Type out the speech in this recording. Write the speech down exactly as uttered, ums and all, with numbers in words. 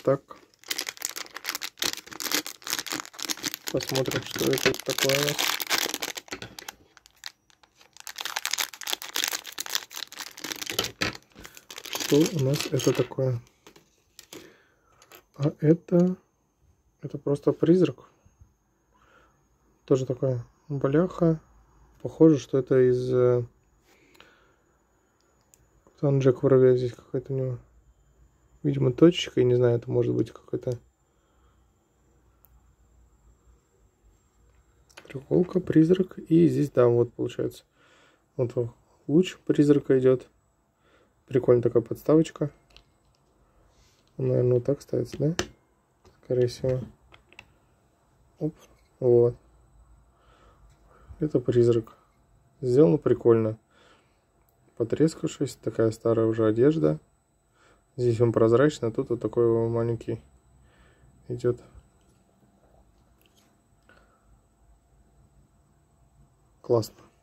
так. Посмотрим, что это такое у нас. Что у нас это такое? А это... Это просто призрак. Тоже такая бляха. Похоже, что это из... Там Джек Воробей здесь какая-то у него. Видимо, точечка. Я не знаю, это может быть какой-то... Треуголка, призрак. И здесь, да, вот получается. Вот луч призрака идет. Прикольная такая подставочка. Наверное, вот так ставится, да? Скорее всего. Оп. Вот. Это призрак. Сделано прикольно. Потрескавшись. Такая старая уже одежда. Здесь он прозрачный, а тут вот такой маленький идет. Классно.